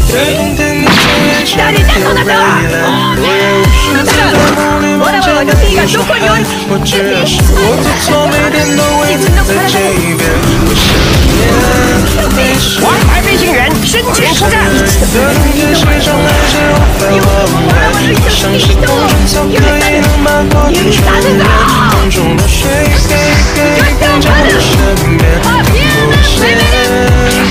誰だそなたは。わらわはルフィがどこにおる。ルフィ、自分の体王牌变性人身前出战。你我わらわの愛しき人を許さぬぞ。許さぬぞ。あ、别人妹妹。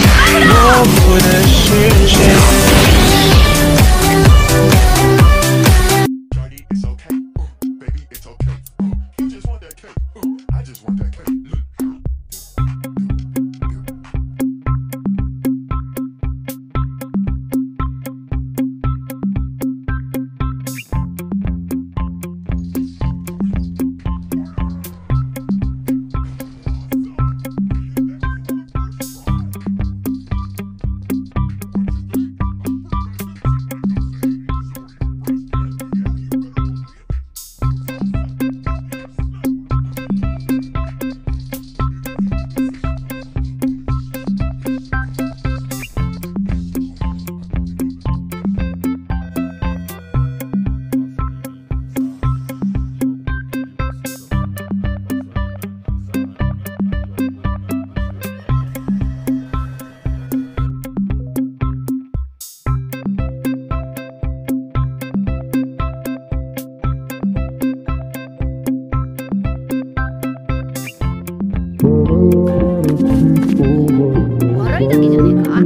悪いだけじゃねえか。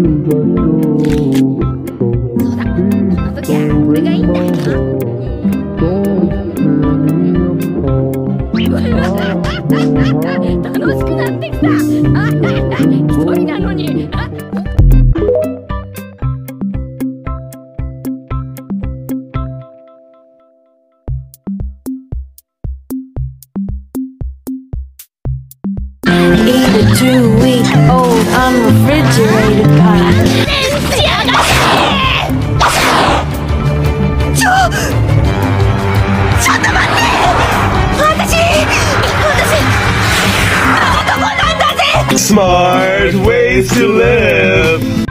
そうだ、この時はこれがいいんだ。楽しくなってきた。一人なのに。 Eat a 2-week-old unrefrigerated pie. ちょっと待って。私男なんだぜ。 Smart ways to live.